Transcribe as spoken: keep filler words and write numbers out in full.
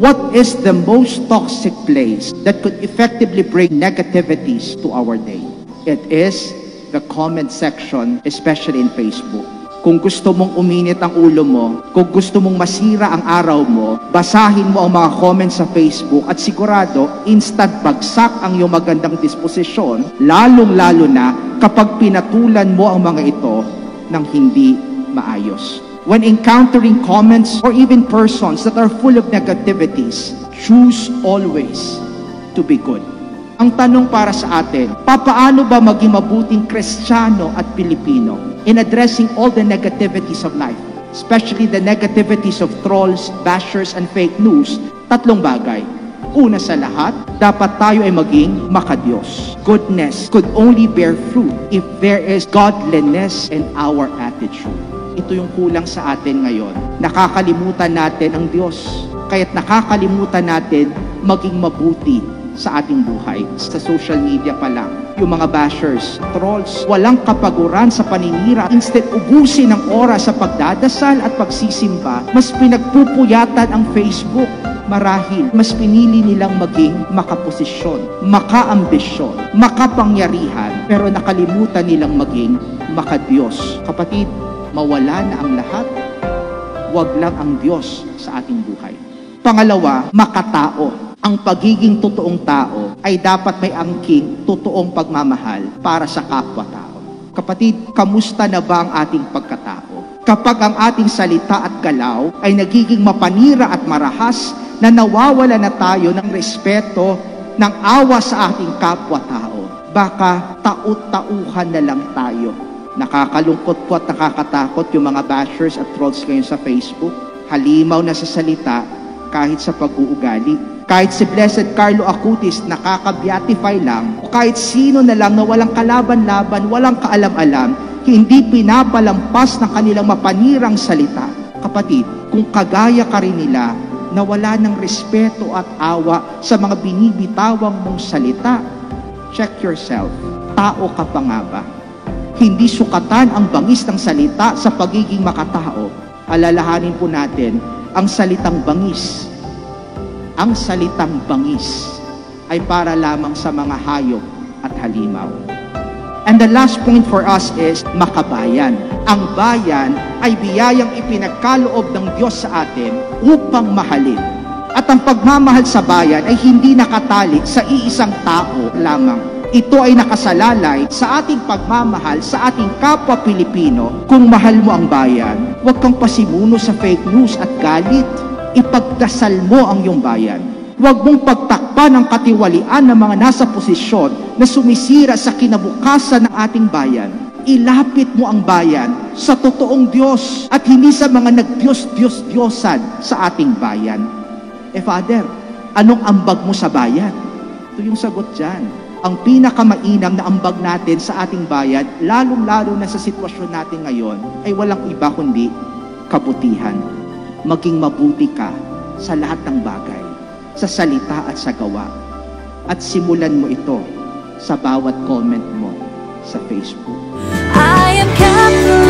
What is the most toxic place that could effectively bring negativities to our day? It is the comment section, especially in Facebook. Kung gusto mong uminit ang ulo mo, kung gusto mong masira ang araw mo, basahin mo ang mga comments sa Facebook at sigurado, instant bagsak ang iyong magandang disposisyon, lalong-lalo na kapag pinatulan mo ang mga ito ng hindi maayos. When encountering comments or even persons that are full of negativities, choose always to be good. Ang tanong para sa atin, papaano ba maging mabuting Kristiyano at Pilipino in addressing all the negativities of life, especially the negativities of trolls, bashers, and fake news? Tatlong bagay. Una sa lahat, dapat tayo ay maging makadiyos. Goodness could only bear fruit if there is godliness in our attitude. Ito yung kulang sa atin ngayon. Nakakalimutan natin ang Diyos. Kaya't nakakalimutan natin maging mabuti sa ating buhay. Sa social media pa lang, yung mga bashers, trolls, walang kapaguran sa paninira. Instead, ubusin ang oras sa pagdadasal at pagsisimba, mas pinagpupuyatan ang Facebook. Marahil, mas pinili nilang maging makaposisyon, makaambisyon, makapangyarihan, pero nakalimutan nilang maging makadiyos. Kapatid, mawala na ang lahat, wag lang ang Diyos sa ating buhay. Pangalawa, makatao. Ang pagiging totoong tao ay dapat may angking totoong pagmamahal para sa kapwa-tao. Kapatid, kamusta na ba ang ating pagkatao? Kapag ang ating salita at galaw ay nagiging mapanira at marahas, na nawawala na tayo ng respeto, ng awa sa ating kapwa-tao, baka taut-tauhan na lang tayo. Nakakalungkot po at nakakatakot yung mga bashers at trolls ngayon sa Facebook. Halimaw na sa salita kahit sa pag-uugali. Kahit si Blessed Carlo Acutis nakaka-beatify lang, o kahit sino na lang na walang kalaban-laban, walang kaalam-alam, hindi pinapalampas ng kanilang mapanirang salita. Kapatid, kung kagaya ka rin nila, na wala ng respeto at awa sa mga binibitawang mong salita, check yourself. Tao ka pa nga ba? Hindi sukatan ang bangis ng salita sa pagiging makatao. Alalahanin po natin, ang salitang bangis, ang salitang bangis ay para lamang sa mga hayop at halimaw. And the last point for us is makabayan. Ang bayan ay biyayang ipinagkaloob ng Diyos sa atin upang mahalin. At ang pagmamahal sa bayan ay hindi nakatali sa iisang tao lamang. Ito ay nakasalalay sa ating pagmamahal sa ating kapwa Pilipino. Kung mahal mo ang bayan, huwag kang pasimuno sa fake news at galit. Ipagdasal mo ang iyong bayan. Huwag mong pagtakpan ang katiwalian ng mga nasa posisyon na sumisira sa kinabukasan ng ating bayan. Ilapit mo ang bayan sa totoong Diyos at hindi sa mga nag-Diyos-Diyos-Diyosan sa ating bayan. Eh Father, anong ambag mo sa bayan? Ito yung sagot dyan. Ang pinakamainam na ambag natin sa ating bayan, lalong-lalo na sa sitwasyon natin ngayon, ay walang iba kundi kabutihan. Maging mabuti ka sa lahat ng bagay, sa salita at sa gawa. At simulan mo ito sa bawat comment mo sa Facebook. I am Catholic.